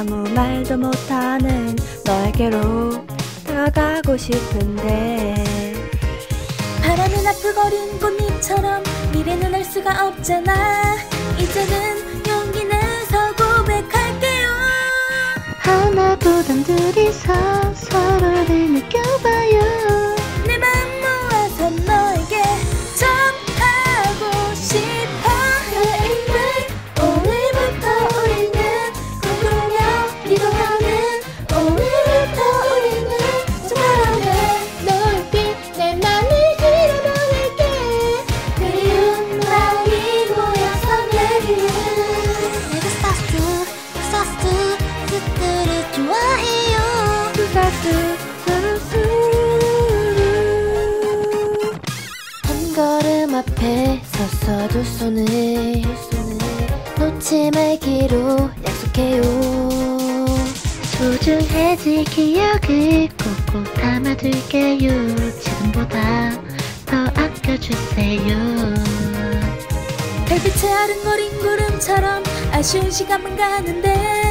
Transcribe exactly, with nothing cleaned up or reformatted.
아무 말도 못하는 너에게로 다가가고 싶은데 바람에 나풀거린 꽃잎처럼 미래는 알 수가 없잖아. 이제는 용기 내서 고백할게요. 하나보단 둘이서 서로를 느껴봐요. 내 맘 모아서 너에게 전하고 싶어. 오늘부터 우리는 꿈꾸며 기도하는 오늘부터 우리는 정말하네. 너의 내 맘을 실어보낼게. 그리운 마음이 모여서 내리는 내가 사스 사스 스스를 좋아해요. 사스 사스 한 걸음 앞에 서서 두 손을 놓지 말기로 약속해요. 소중해질 기억을 꼭꼭 담아둘게요. 지금보다 더 아껴주세요. 별빛에 아른거린 구름처럼 아쉬운 시간만 가는데